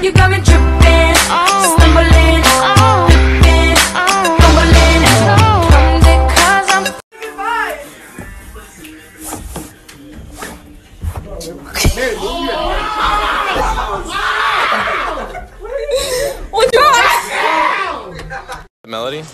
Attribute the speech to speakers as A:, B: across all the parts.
A: You got me tripping, stumbling, flipping, fumbling. Comes it 'cause I'm what's wrong?
B: Melody?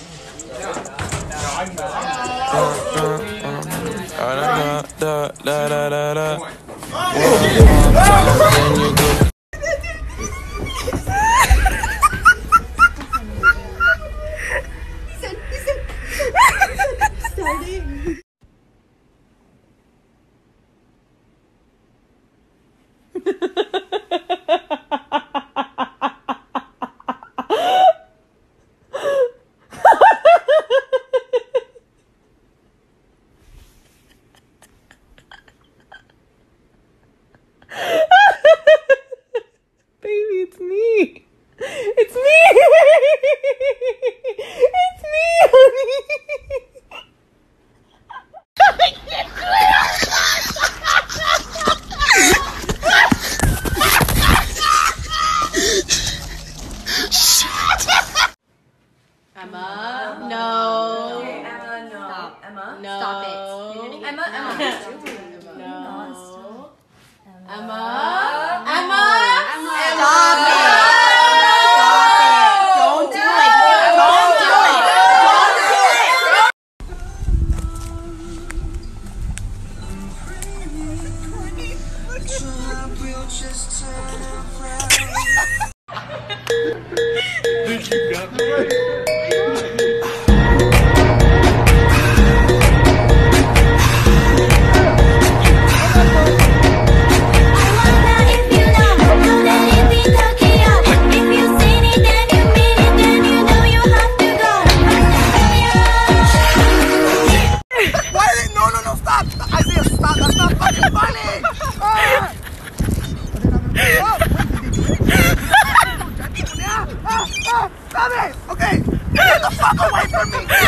C: Baby, it's me. It's me. It's me, honey.
D: Emma, no.
A: Okay, Emma, no.
D: Stop.
A: Emma,
D: No.
A: stop it. Emma, Emma.
D: No. Emma.
A: Emma.
D: Emma.
A: Stop it.
D: Don't do it. Don't do it.
E: Stop it! Okay! Get the fuck away from me!